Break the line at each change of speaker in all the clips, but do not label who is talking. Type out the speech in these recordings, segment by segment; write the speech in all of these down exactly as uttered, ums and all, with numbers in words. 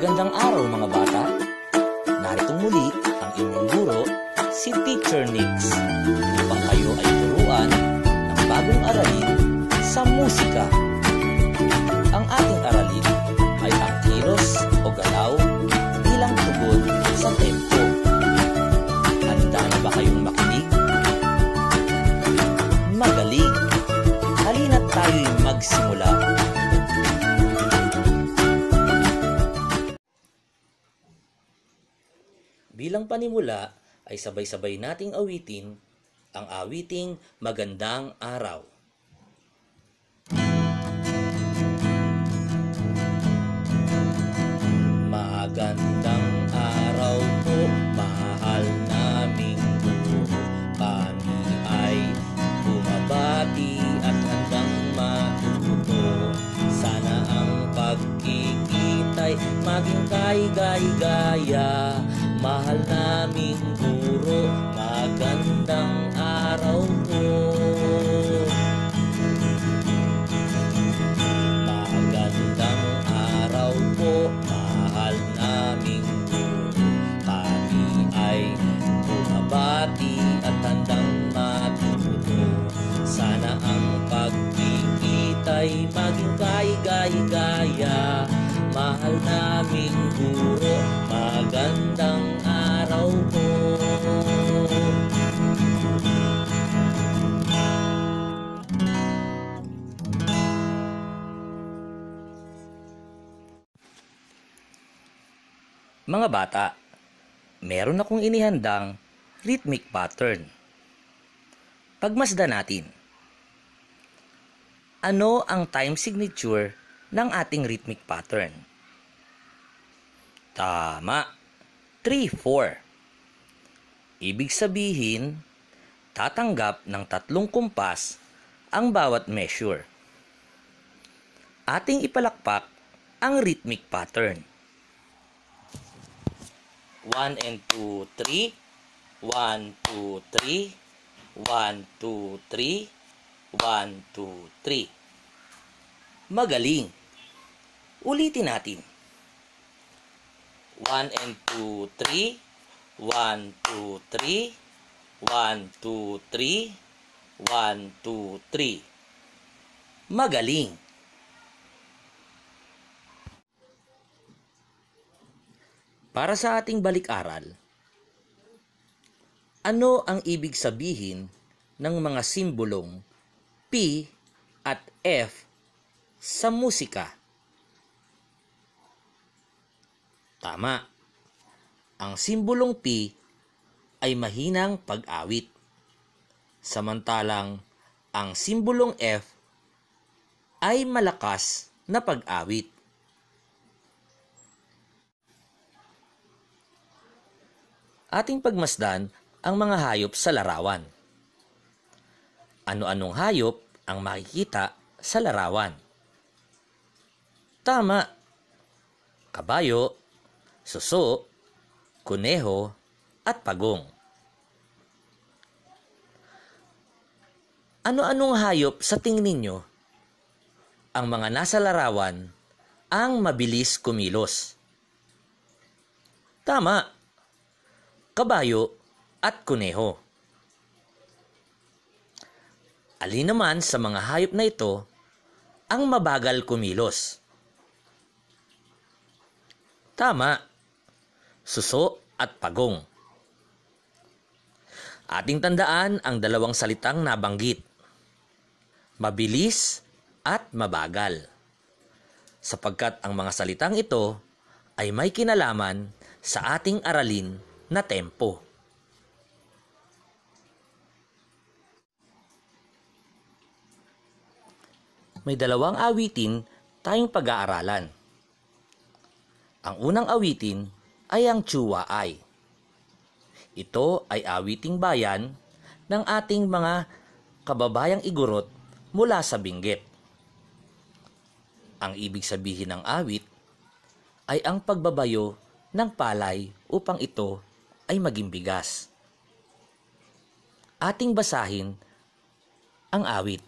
Magandang araw mga bata. Narito muli ang inyong guro, si Teacher Nix, upang kayo ay turuan ng bagong aralin sa musika. Ang ating aralin ay ang kilos o galaw bilang tugon sa tempo. Handa na ba kayong makinig? Magaling! Halina't tayo'y magsimula. Bilang panimula ay sabay-sabay nating awitin ang awiting Magandang Araw. Magandang araw po, mahal naming guro. Kami ay bumabati at handang matuto. Sana ang pagkikita'y maging kaigay-gaya. Mahal naming guro, magandang araw po. Magandang araw po, mahal naming guro. Kami ay bumabati at handang matuto. Sana ang pagkikita'y maging kaigay-gaya. Mahal naming guro, magandang araw po. Mga bata, meron akong inihandang rhythmic pattern. Pagmasdan natin. Ano ang time signature ng ating rhythmic pattern? Tama, three four. Ibig sabihin, tatanggap ng tatlong kumpas ang bawat measure. Ating ipalakpak ang rhythmic pattern. one and two, three. one, two, three. one, two, three. one, two, three. Magaling! Ulitin natin. one and two, three. one, two, three. one, two, three. one, two, three. Magaling! Para sa ating balik-aral, ano ang ibig sabihin ng mga simbolong P at F sa musika? Tama. Ang simbolong P ay mahinang pag-awit. Samantalang ang simbolong F ay malakas na pag-awit. Ating pagmasdan ang mga hayop sa larawan. Ano-anong hayop ang makikita sa larawan? Tama. Kabayo, suso, kuneho, at pagong. Ano-anong hayop sa tingin ninyo ang mga nasa larawan ang mabilis kumilos? Tama. Kabayo at kuneho. Alin naman sa mga hayop na ito ang mabagal kumilos? Tama. Suso at pagong. Ating tandaan ang dalawang salitang nabanggit. Mabilis at mabagal. Sapagkat ang mga salitang ito ay may kinalaman sa ating aralin na tempo. May dalawang awitin tayong pag-aaralan. Ang unang awitin ay ang Chua-ay. Ito ay awiting bayan ng ating mga kababayang Igorot mula sa Benguet. Ang ibig sabihin ng awit ay ang pagbabayo ng palay upang ito ay maging bigas. Ating basahin ang awit.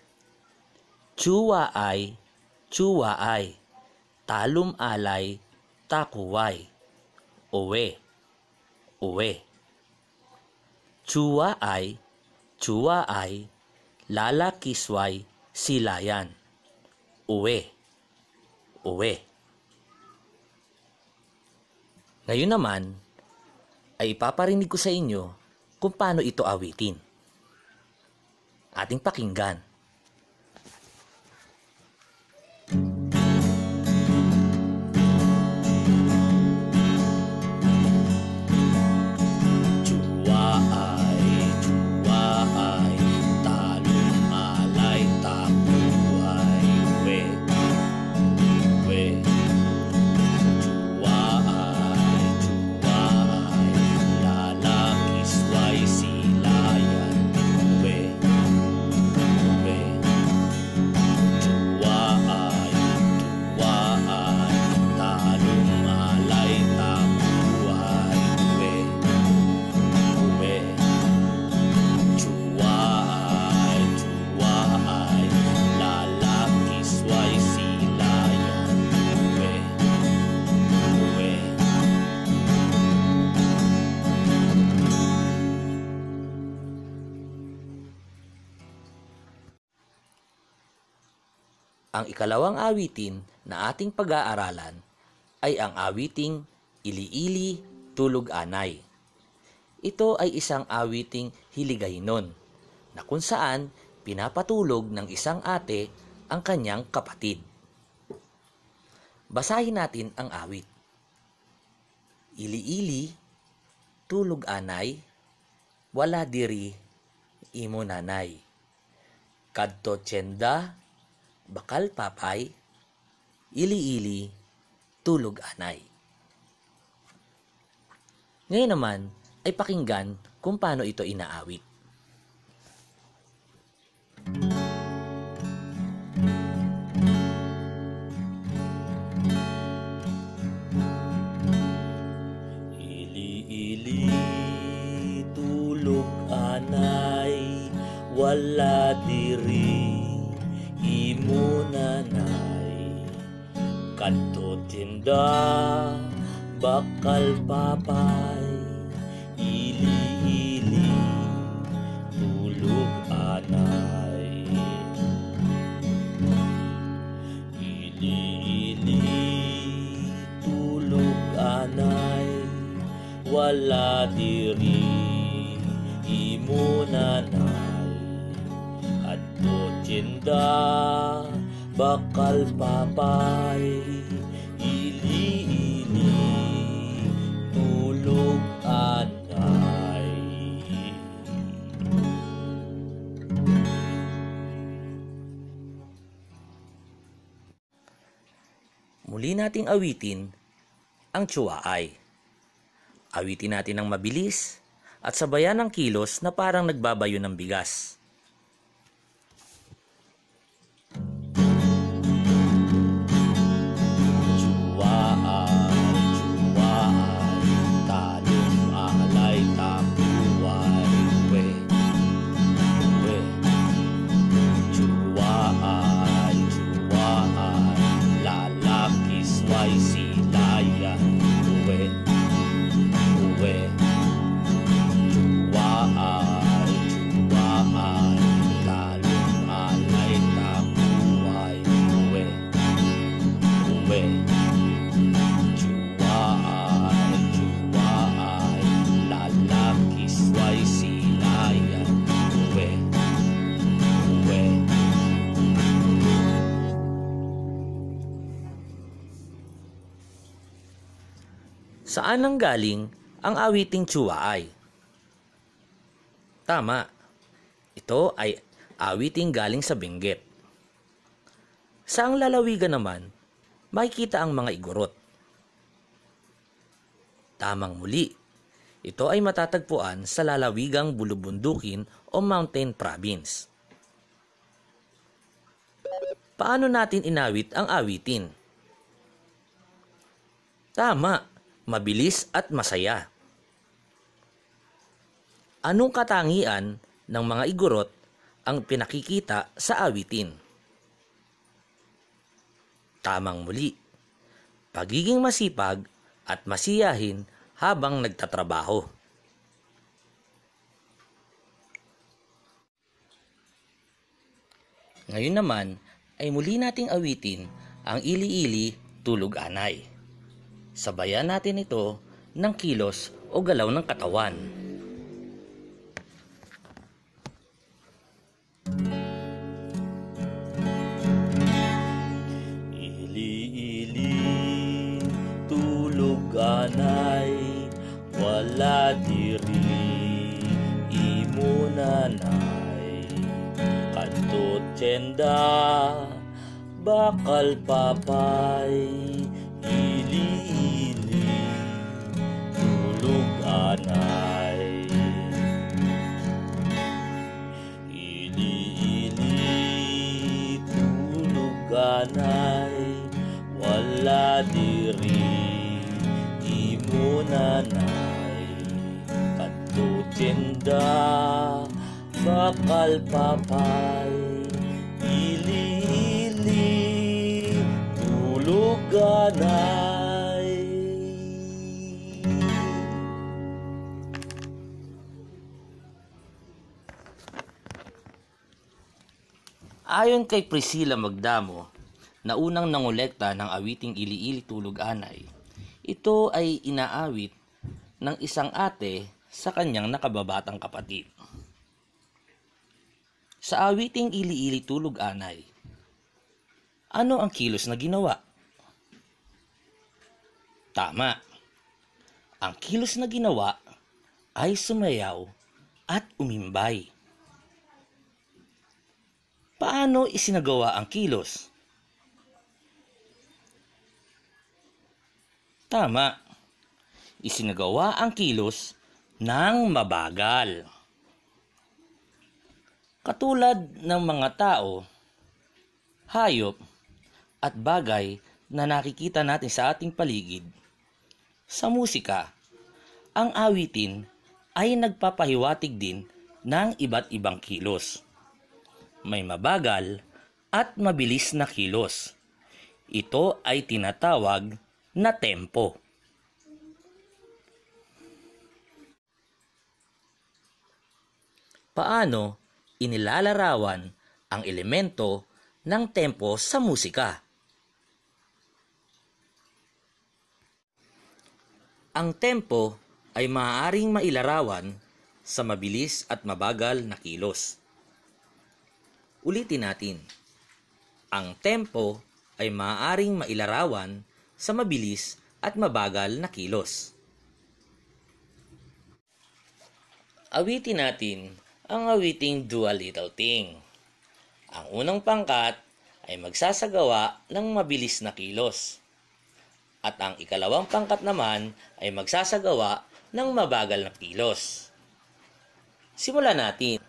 Chua-ay, Chua-ay, talum alay, takuway, uwe, uwe. Chua ay, chua ay, lalakisway, silayan, uwe, uwe. Ngayon naman, ay ipaparinig ko sa inyo kung paano ito awitin. Ating pakinggan. Ang ikalawang awitin na ating pag-aaralan ay ang awiting Ili-ili, Tulog Anay. Ito ay isang awiting hiligaynon na kung saan pinapatulog ng isang ate ang kanyang kapatid. Basahin natin ang awit. Ili-ili, tulog anay, wala diri, imo nanay. Kadto tiyenda, bakal papay, ili-ili, tulog anay. Ngayon naman ay pakinggan kung paano ito inaawit. Ili-ili, tulog anay, wala diri, imo nanay. Kadto tinda, bakal papay, ili-ili, tulog anay. Ili-ili, tulog anay, wala diri, imo nanay. Adto tinda, bakal papay, ili-ili, tulog anay. Muli nating awitin ang tsuwaay. Awitin natin ng mabilis at sabayan ng kilos na parang nagbabayo ng bigas. Saan nang galing ang awiting tsuwaay? Tama, ito ay awiting galing sa Benguet. Sa ang lalawigan naman, makikita ang mga igorot. Tamang muli, ito ay matatagpuan sa lalawigang Bulubundukin o Mountain Province. Paano natin inawit ang awitin? Tama, mabilis at masaya. Anong katangian ng mga igorot ang pinakikita sa awitin? Tamang muli, pagiging masipag at masiyahin habang nagtatrabaho. Ngayon naman ay muli nating awitin ang Ili-ili Tulog Anay. Sabayan natin ito ng kilos o galaw ng katawan. Ili-ili tulog anay, wala diri imo nanay. Kadto tenda bakal papay, ili-ili tulog anay. Ili-ili tulog anay, wala diri imo nanay. Kadto tenda bakal papay, ili-ili tulog anay. Ayon kay Priscilla Magdamo, na unang nangolekta ng awiting Ili-ili Tulog Anay, ito ay inaawit ng isang ate sa kanyang nakababatang kapatid. Sa awiting Ili-ili Tulog Anay, ano ang kilos na ginawa? Tama. Ang kilos na ginawa ay sumayaw at umimbay. Paano isinagawa ang kilos? Tama. Isinagawa ang kilos ng mabagal. Katulad ng mga tao, hayop, at bagay na nakikita natin sa ating paligid, sa musika, ang awitin ay nagpapahiwatig din ng iba't ibang kilos. May mabagal at mabilis na kilos. Ito ay tinatawag na tempo. Paano inilalarawan ang elemento ng tempo sa musika? Ang tempo ay maaaring mailarawan sa mabilis at mabagal na kilos. Ulitin natin. Ang tempo ay maaaring mailarawan sa mabilis at mabagal na kilos. Awitin natin ang awiting Do a Little Thing. Ang unang pangkat ay magsasagawa ng mabilis na kilos. At ang ikalawang pangkat naman ay magsasagawa ng mabagal na kilos. Simulan natin.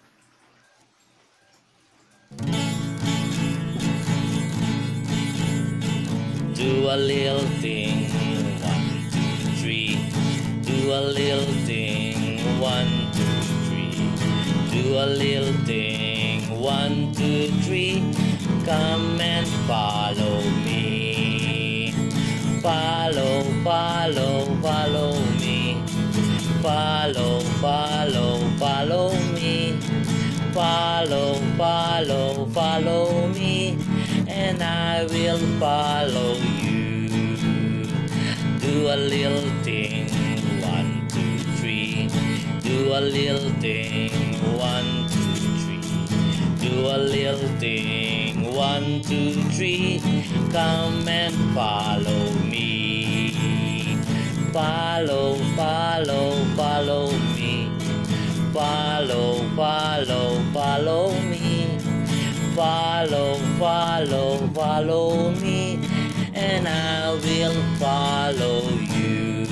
Do a little thing, one, two, three. Do a little thing, one, two, three. Do a little thing, one, two, three. Come and follow me. Follow, follow, follow me. Follow, follow, follow me. Follow, follow, follow me, and I will follow you. Do a little thing, one, two, three. Do a little thing, one, two, three. Do a little thing, one, two, three. Come and follow me. Follow, follow, follow me. Follow, follow, follow me. Follow, follow, follow me, and I will follow you.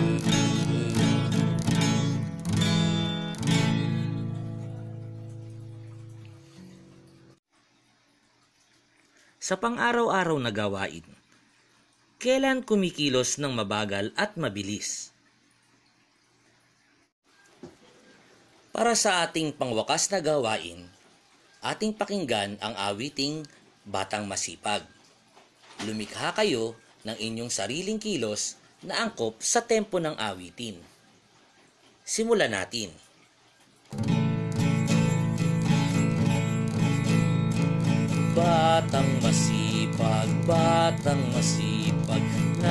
Sa pang-araw-araw na gawain, kailan kumikilos ng mabagal at mabilis? Para sa ating pangwakas na gawain, ating pakinggan ang awiting Batang Masipag. Lumikha kayo ng inyong sariling kilos na angkop sa tempo ng awitin. Simulan natin. Batang masipag, batang masipag,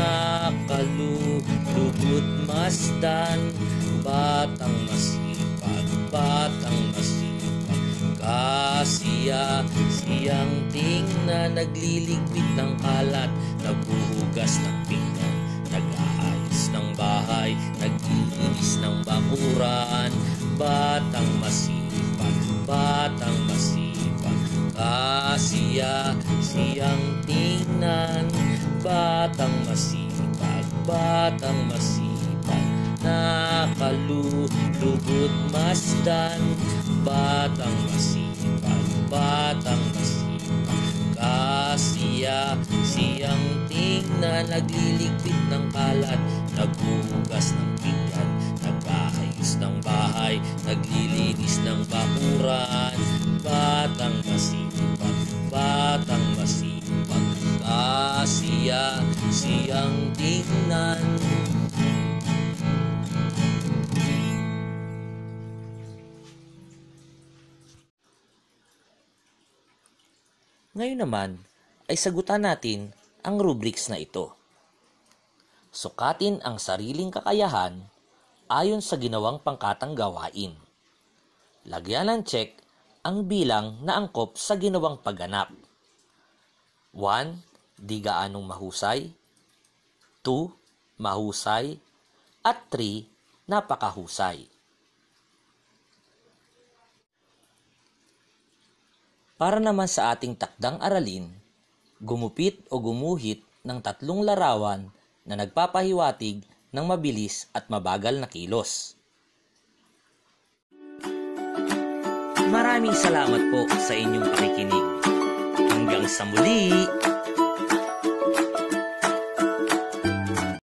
nakalulugod masdan. Batang masipag, batang masipag, kasiya siyang tingnan. Nagliligpit ng kalat, naghuhugas ng pinggan, nag-aayos ng bahay, naglilinis ng bakuran. Batang masipag, batang masipag, kasiya siyang tingnan. Batang masipag, batang masipag, nakalulugod masdan. Batang masipag, batang masipag, kasiya siyang tingnan. Nagliligpit ng kalat, naghuhugas ng pinggan, nag-aayos ng bahay, naglilinis ng bakuran. Batang masipag, batang masipag, kasiya siyang tingnan. Ngayon naman ay sagutan natin ang rubrics na ito. Sukatin ang sariling kakayahan ayon sa ginawang pangkatang gawain. Lagyan ng check ang bilang na angkop sa ginawang pagganap. one. Di gaanong mahusay. two. Mahusay. At three. Napakahusay. Para naman sa ating takdang aralin, gumupit o gumuhit ng tatlong larawan na nagpapahiwatig ng mabilis at mabagal na kilos. Maraming salamat po sa inyong pakikinig. Hanggang sa muli!